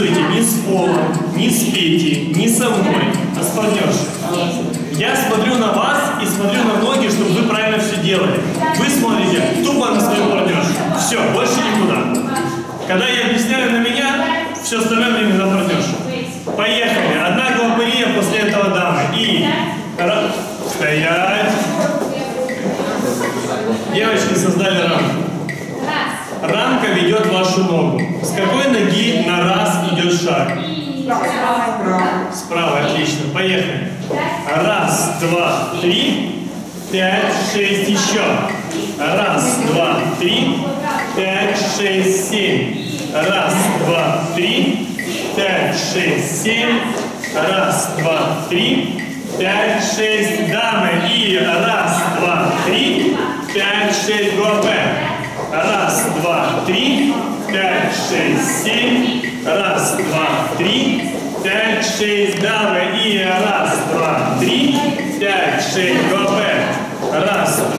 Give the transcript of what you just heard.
танцуете не с Полом, не с Петей, не со мной, а с партнершей. Я смотрю на вас и смотрю на ноги, чтобы вы правильно все делали. Вы смотрите тупо на свою партнершу. Все, больше никуда. Когда я объясняю на меня, все остальное время на партнершу. Поехали. Одна главпырия, после этого дамы. И стоять. Девочки создали рамку. Рамка ведет вашу ногу. С какой ноги на раз идет шаг? Справа, отлично. Поехали. Раз, два, три, 5, 6, еще. Раз, два, три, 5, 6, 7. Раз, два, три, 5, 6, 7. Раз, два, три, 5, 6. Дамы. И раз, два, три, 5, 6. Группы. Раз, два, три, 5, 6, 7. Раз, два, три, 5, 6. Дамы. И раз, два, три, 5, 6. Группы. Раз.